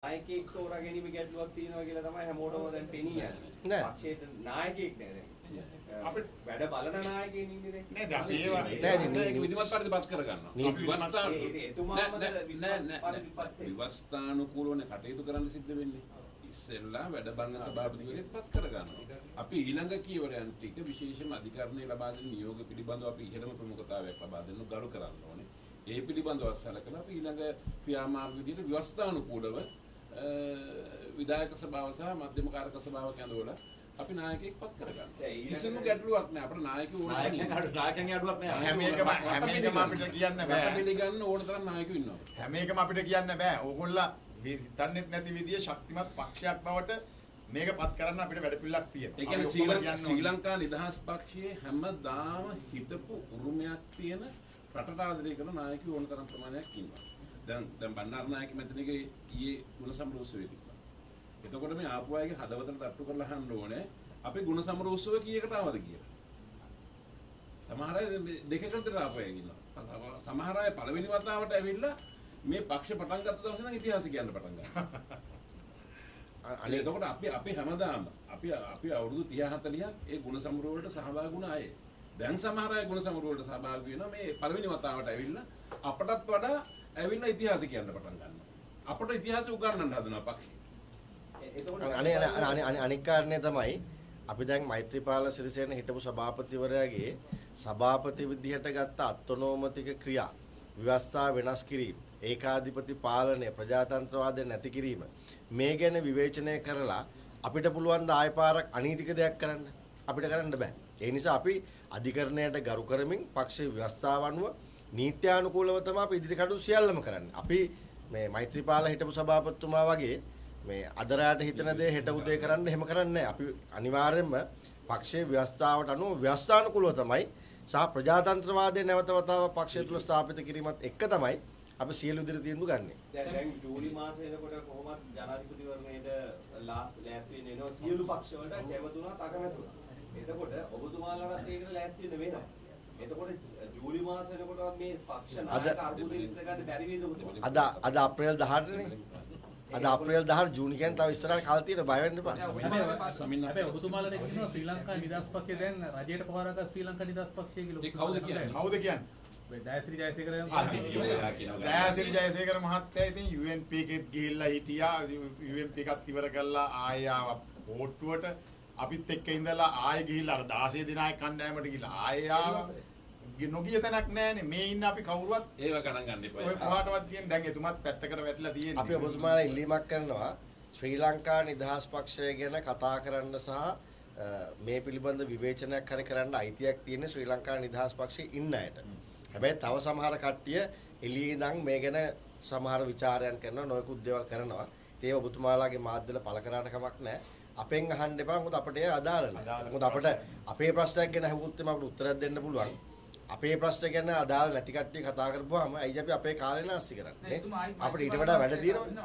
නායකයෙක් තෝරා ගැනීම ගැටලුවක් තියෙනවා කියලා තමයි හැමෝටම දැන් පෙනී යන්නේ. පක්ෂයට නායකයෙක් නෑ දැන්. අපිට වැඩ බලන නායකයෙක් ඉන්නේ දැන්. නේද? අපි ඒවා නෑ විධිමත් පරිදිපත් කර ගන්නවා. විවස්ථානුකූලවනේ කටයුතු කරන්න සිද්ධ වෙන්නේ. ඉස්සෙල්ලා වැඩ බලන සභාපතිවරයෙක් පත් කර ගන්නවා. අපි ඊළඟ කීවරයන් ටික විශේෂම අධිකරණයේ ලබා දෙන නියෝග පිළිබඳව අපි ඉහළම ප්‍රමුඛතාවයක් ලබා දෙන්න ගරු කරන්න ඕනේ. ඒ පිළිබඳව සැලකලා අපි ඊළඟ ක්‍රියාමාර්ග විදිහට ව්‍යවස්ථානුකූලව විධායක සභාව සහ මධ්‍යම කාරක සභාව කැඳවලා අපි നാයකයෙක් පත් කරගන්නවා. කිසිම ගැටලුවක් නැහැ. අපිට නායකයෝ නායකයන්ගේ අඩුවක් නැහැ. හැම එකම අපිට කියන්න බෑ. අපිට පිළිගන්න ඕන තරම් නායකයෝ ඉන්නවා. හැම එකම අපිට කියන්න බෑ. ඕගොල්ලෝ හිතන්නේත් නැති විදිය ශක්තිමත් පක්ෂයක් බවට මේක පත් කරන්න අපිට වැඩ පිළිලක් තියෙනවා. ඒ කියන්නේ ශ්‍රී ලංකා නිදහස් පක්ෂයේ හැමදාම හිටපු උරුමයක් තියෙන රටට ආදරය කරන නායකයෝ ඕන තරම් ප්‍රමාණයක් ඉන්නවා. දැන් බණ්ඩාරනායක මැතිණිගේ ඊයේ ගුණ සමරෝත්සවයේදී. එතකොට මේ ආපු අයගේ හදවතට තට්ටු කරලා අහන්න ඕනේ අපි ගුණ සමරෝත්සව කීයකට ආවද කියලා. සමහර අය දෙකකට ආපු අය ඉන්නවා. සමහර අය පළවෙනි වතාවට ඇවිල්ලා මේ පක්ෂ පටන් ගත්ත දවසේ නම් ඉතිහාසය කියන්න පටන් ගන්නවා. අනේ එතකොට අපි හැමදාම අපි අවුරුදු 30 40ක් ඒ ගුණ සමරුව වලට සහභාගී වුණ අය. දැන් සමහර අය ගුණ සමරුව වලට සහභාගී වෙනවා මේ පළවෙනි වතාවට ඇවිල්ලා අපටත් වඩා ඇවිල්ලා ඉතිහාසය කියන්න පටන් ගන්නවා. අපට ඉතිහාසය උගන්වන්න හදනවා පක්ෂේ. අනික් කාරණේ තමයි අපි දැන් මෛත්‍රීපාල සිරිසේන හිටපු සභාපතිවරයාගේ සභාපති විදිහට ගත්ත අත්නෝමතික ක්‍රියා ව්‍යවස්ථා වෙනස් කිරීම ඒකාධිපති පාලනය ප්‍රජාතන්ත්‍රවාදය නැති කිරීම මේ ගැන විවේචනය කරලා අපිට පුළුවන් ද ආය පාරක් අනීතික දෙයක් කරන්න අපිට කරන්න බෑ. ඒ නිසා අපි අධිකරණයට ගරු කරමින් පක්ෂ ව්‍යවස්ථාව අනුව නීත්‍යානුකූලව තමයි අපි ඉදිරි කටයුතු සියල්ලම කරන්නේ. අපි මේ මෛත්‍රීපාල හිටපු සභාපතිතුමා වගේ මේ අදරාට හිතන දේ හෙට උදේ කරන්න එහෙම කරන්නේ නැහැ. අපි අනිවාර්යයෙන්ම පක්ෂයේ ව්‍යවස්ථාවට අනුව ව්‍යවස්ථානුකූලව තමයි සහ ප්‍රජාතන්ත්‍රවාදයේ නැවත වතාවක් පක්ෂය තුල ස්ථාපිත කිරීමත් එක්ක තමයි අපි සියලු ඉදිරි තීන්දුව ගන්නෙ. දැන් ජූලි මාසෙ වෙනකොට කොහොමද ජනාධිපතිවරණයට ලෑස්ති වෙන්න එනවා සියලු පක්ෂ වලට කැමතුණා අකමැතුණා. එතකොට ඔබතුමාලාට ඒකට ලෑස්ති වෙන්න වෙනවා. එතකොට ජූලි මාසෙ වෙනකොට මේ පක්ෂ නායක අර්බුදේ විසඳ ගන්න බැරි වේද ඔබතුමාලා? අද අප්‍රේල් 18නේ. අද අප්‍රේල් 18 ජූනි කියන්නේ තව ඉස්සරහට කාල තියෙන බය වෙන්න එපා. හැබැයි ඔබතුමාලාට කියනවා ශ්‍රී ලංකා නිදහස් පක්ෂය දැන් රජයට පහරක ශ්‍රී ලංකා නිදහස් පක්ෂය කියලා. ඒ කවුද කියන්නේ? කවුද කියන්නේ? දයාසිරි ජයසේකර දයාසිරි ජයසේකර මහත්තයා ඉතින් UNP එකෙත් ගිහිල්ලා හිටියා. UNP එකත් ඉවර කළා ආයෙ ආවා පොට්ටුවට. අපිත් එක්ක ඉඳලා ආයෙ ගිහිල්ලා අර 16 දිනායක කණ්ඩායමට ගිහිල්ලා ආයෙ ආවා. නොගිය තැනක් නැහැනේ. මේ ඉන්න අපි කවුරුවත් ඒව ගණන් ගන්න එපා. ඔය කොහාටවත් කියන්නේ දැන් එතුමත් පැත්තකට වැටිලා තියෙන්නේ. අපි ඔබතුමාලා ඉල්ලීමක් කරනවා ශ්‍රී ලංකා නිදහස් පක්ෂය ගැන කතා කරන්න සහ මේ පිළිබඳ විවේචනයක් හරි කරන්න අයිතියක් තියෙන ශ්‍රී ලංකා නිදහස් පක්ෂයේ ඉන්න අයට. හැබැයි තව සමහර කට්ටිය එළියේ ඉඳන් මේ ගැන සමහර ਵਿਚාරයන් කරනවා නොයෙකුත් දේවල් කරනවා. ඒ ඔබතුමාලාගේ මාධ්‍යවල පළ කරාට කමක් නැහැ. අපෙන් අහන්න එපා. මොකද අපිට ඒ අදාළ නැහැ. මොකද අපිට අපේ ප්‍රශ්නයක් ගැන අහුවොත් අපිට උත්තරයක් දෙන්න පුළුවන්. අපේ ප්‍රශ්න ගැන අදාළ නැති කට්ටිය කතා කරපුවාම අයිය අපි අපේ කාලේ නාස්ති කරන්නේ. අපිට ඊට වඩා වැඩ තියෙනවා.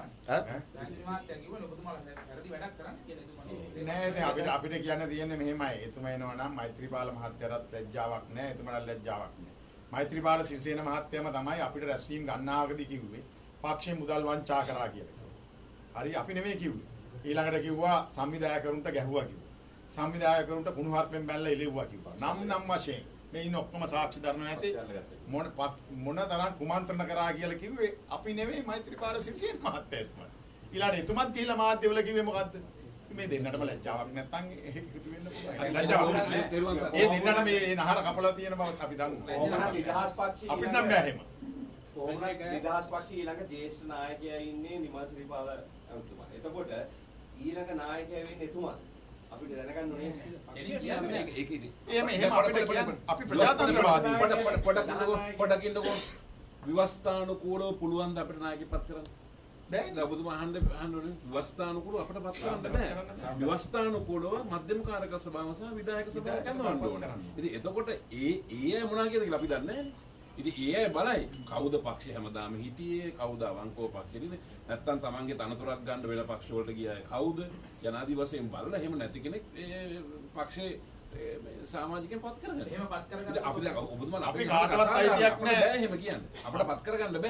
නෑ දැන් අපිට කියන්න තියෙන්නේ මෙහෙමයි. එතුමා එනවා නම් මෛත්‍රීපාල මහත්තයාට ලැජ්ජාවක් නෑ. එතුමාට ලැජ්ජාවක් නෑ. මෛත්‍රීපාල සිරිසේන මහත්තයාම තමයි අපිට රැස්වීම ගන්නාවකදී කිව්වේ පක්ෂේ මුදල් වංචා කරා කියලා. හරි අපි නෙමෙයි කිව්වේ. ඊළඟට කිව්වා සංවිධායකරුන්ට ගැහුවා කිව්වා. සංවිධායකරුන්ට කුණුහරුපෙන් බැලලා එළෙව්වා කිව්වා. නම් වශයෙන් මේ ඉන්න ඔක්කොම සාක්ෂි දරන නැති මොන තරම් කුමන්ත්‍රණ කරා කියලා කිව්වේ අපි නෙමෙයි මෛත්‍රීපාල සිරිසේන මහත්තයා. ඊළඟට එතුමත් ගිහිල්ලා මාධ්‍යවල කිව්වේ මොකද්ද? මේ දෙන්නටම ලැජ්ජාවක් නැත්තම් ඒක ඉක්තු වෙන්න පුළුවන්. ලැජ්ජාවක් නෑ. ඒ දෙන්නට මේ නහර කපලා තියෙන බව අපි දන්නවා. නිදහස් පක්ෂය අපිට නම් බෑ එහෙම. කොහොමද නිදහස් පක්ෂය ඊළඟ ජ්‍යෙෂ්ඨ නායකයා ඉන්නේ නිමල් ශ්‍රීපාල ඇමතුමා. එතකොට ඊළඟ නායකයා වෙන්නේ එතුමාද? අපිට දැනගන්න ඕනේ. එහෙම අපිට කියන්නේ අපි ප්‍රජාතන්ත්‍රවාදී. පොඩකින්කෝ විවස්ථානුකූලව පුළුවන් ද අපිට නායකයෙක්පත් කරන්න? දැන් ඔබතුමා අහන්න ඕනේ විවස්ථානුකූලව අපිට පත් කරන්න බෑ. විවස්ථානුකූලව මධ්‍යම කාරක සභාව සහ විධායක සභාව කරනවන්න ඕනේ. ඉතින් එතකොට ඒ මොනවා කියද කියලා අපි දන්නේ නැහැ. ඉතින් ඒ බලයි කවුද පක්ෂය හැමදාම හිටියේ කවුද අවංකව පක්ෂෙන්නේ නැත්තම් තමන්ගේ තනතුරක් ගන්න වෙන පක්ෂ වලට ගියාය කවුද ජනාධිපති වශයෙන් බලලා එහෙම නැති කෙනෙක් පක්ෂේ සමාජිකයන් පත් කරගන්න. එහෙම පත් කරගන්න අපි දැන් ඔබතුමාලා අපි කාටවත් අයිතියක් නැහැ එහෙම කියන්නේ. අපිට පත් කරගන්න බෑ.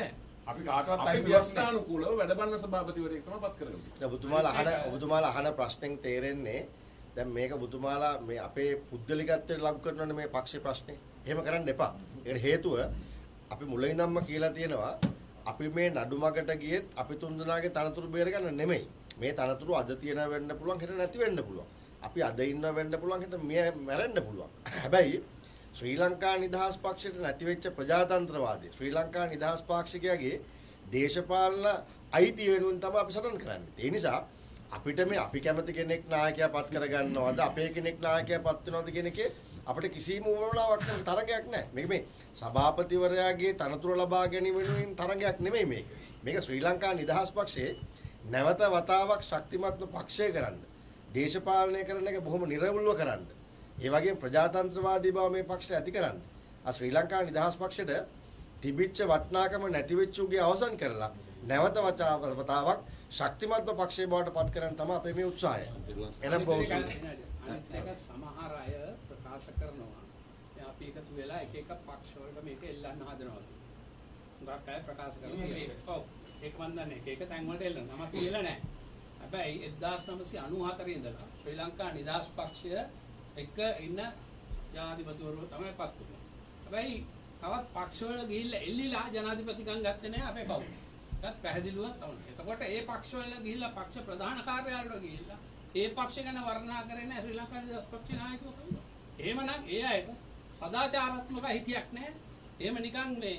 අපි කාටවත් අපි අයිතියක් නැහැ. ව්‍යවස්ථානුකූලව වැඩ බලන සභාපතිවරයෙක් තමයි පත් කරගන්නේ. දැන් ඔබතුමාලා අහන ප්‍රශ්නෙන් තේරෙන්නේ දැන් මේක ඔබතුමාලා මේ අපේ පුද්ගලිකත්වයට ලඟු කරනවනේ මේ පක්ෂේ ප්‍රශ්නේ. එහෙම කරන්න එපා. ඒකට හේතුව අපි මුලින් ඉඳන්ම කියලා තියෙනවා අපි මේ නඩුමගට ගියෙත් අපි තුන්දෙනාගේ තනතුරු බේරගන්න නෙමෙයි. මේ තනතුරු අද තියෙන වෙන්න පුළුවන් හෙට නැති වෙන්න පුළුවන්. අපි අද ඉන්න වෙන්න පුළුවන් හෙට මැරෙන්න පුළුවන්. හැබැයි ශ්‍රී ලංකා නිදහස් පක්ෂයට නැති වෙච්ච ප්‍රජාතන්ත්‍රවාදී ශ්‍රී ලංකා නිදහස් පාක්ෂිකයාගේ දේශපාලන අයිතිය වෙනුවෙන් තමයි අපි සටන් කරන්නේ. ඒ නිසා අපිට මේ අපි කැමති කෙනෙක් නායකයා පත් කරගන්නවද අපේ කෙනෙක් නායකයා පත් වෙනවද කියන එකේ අපිට කිසිම උවමනාවක් නැහැ තරගයක් නැහැ. මේක මේ සභාපතිවරයාගේ තනතුර ලබා ගැනීම වෙනුවෙන් තරගයක් නෙමෙයි මේක. මේක ශ්‍රී ලංකා නිදහස් පක්ෂයේ නැවත වතාවක් ශක්තිමත්ව පක්ෂය කරන්න. දේශපාලනය කරන එක බොහොම නිර්වුල්ව කරන්න. ඒ වගේම ප්‍රජාතන්ත්‍රවාදී බව මේ පක්ෂය ඇති කරන්න. ආ ශ්‍රී ලංකා නිදහස් පක්ෂයට තිබිච්ච වටිනාකම නැති වෙච්ච උගේ අවසන් කරලා නැවත වතාවක් ශක්තිමත්ව පක්ෂය බවට පත් කරන්න තමයි අපේ මේ උත්සාහය. එනම් බොහොම ඒක සමහර අය ප්‍රකාශ කරනවා. දැන් අපි එකතු වෙලා එක එක පක්ෂ වලට මේක එල්ලන්න හදනවා. උගක් අය ප්‍රකාශ කරනවා. ඔව් ඒක මන් දන්නේ එක තැන් වලට එල්ලන. නම කියලා නැහැ. හැබැයි 1994 ඉඳලා ශ්‍රී ලංකා නිදහස් පක්ෂය එක ඉන්න ජනාධිපතිවරු තමයි පත් වුනේ. හැබැයි තවත් පක්ෂවල ගිහිල්ලා එල්ලිලා ජනාධිපතිකම් ගත්තේ නැහැ අපේ කවුරු. ඒකත් පැහැදිලිව තමයි. එතකොට ඒ පක්ෂවල ගිහිල්ලා පක්ෂ ප්‍රධාන කාර්යාලවල ගිහිල්ලා ඒ පක්ෂ ගැන වර්ණනා කරන්නේ නැහැ ශ්‍රී ලංකා නිදහස් පක්ෂ නායකයෝ කවුරු. එහෙමනම් ඒ අයට සදාචාරාත්මක හිතියක් නැහැ. එහෙම නිකන් මේ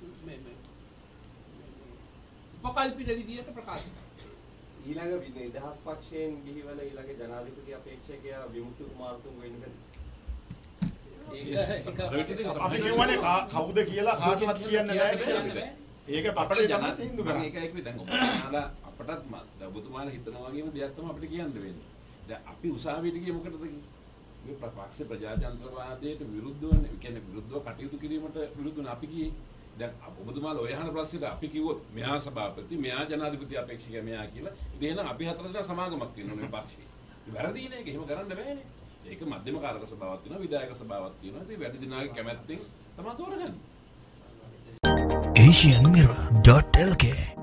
උපකල්පිත විදියට ප්‍රකාශ කරනවා. ඊළඟ නිදහස් පක්ෂයෙන් ගිහිවල ඊළඟ ජනාධිපති අපේක්ෂකයා විමුක්ති කුමාරතුංග වෙන්න අපි කියවනේ කවුද කියලා කාටවත් කියන්නේ නැහැ. ඒක පක්ෂේ තමයි තීන්දුව කරන්නේ. ඒක එක්ක දැන් ඔබතුමාලා අපටත් ඔබතුමාලා හිතනවා වගේම දෙයක් තමයි අපිට කියන්න වෙන්නේ. දැන් අපි උසාවියට ගියේ මොකටද කියන්නේ? මේ පක්ෂ ප්‍රජාතන්ත්‍රවාදයට විරුද්ධවනේ. ඒ කියන්නේ විරුද්ධව කටයුතු කිරීමට විරුද්ධව අපි ගියේ. දැන් ඔබතුමාලා ඔය අහන ප්‍රශ්නෙට අපි කිව්වොත් මෙහා සභාපති, මෙහා ජනාධිපති අපේක්ෂකයා මෙහා කියලා. ඉතින් එහෙනම් අපි හතර දෙනා සමාගමක් වෙනවා මේ පක්ෂේ. වැරදිනේ ඒක. එහෙම කරන්න බෑනේ. ඒක මධ්‍යම කාරක සභාවක් තියෙනවා, විධායක සභාවක් තියෙනවා. ඉතින් වැඩි දිනාගේ කැමැත්තෙන් තමයි තෝරගන්නේ. asianmirror.lk